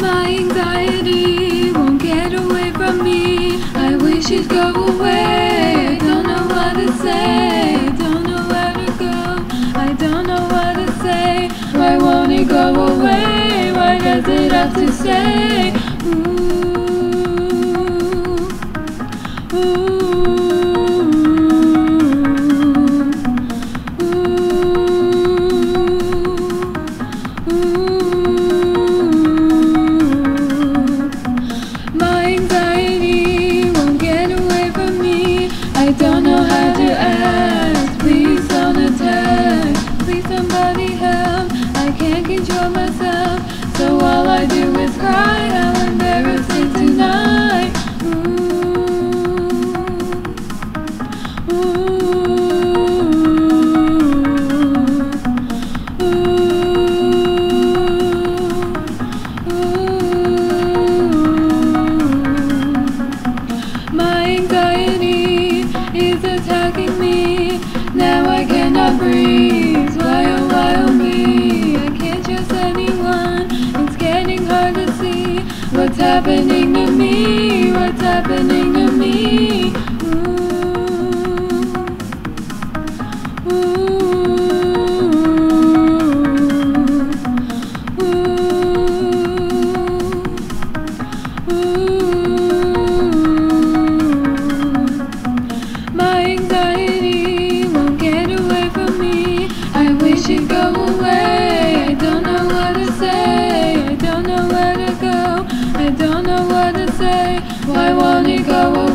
My anxiety won't get away from me. I wish it'd go away. I don't know what to say. I don't know where to go. I don't know what to say. Why won't it go away? Why does it have to stay? I don't know how to act. Please don't attack. Please somebody help. I can't control myself, so all I do is cry. How embarrassing tonight. My anxiety is attacking me. Now I cannot breathe. Why oh me? I can't trust anyone. It's getting hard to see what's happening to me. What's happening to me? My anxiety won't get away from me. I wish it'd go away. I don't know what to say. I don't know where to go. I don't know what to say. Why won't it go away?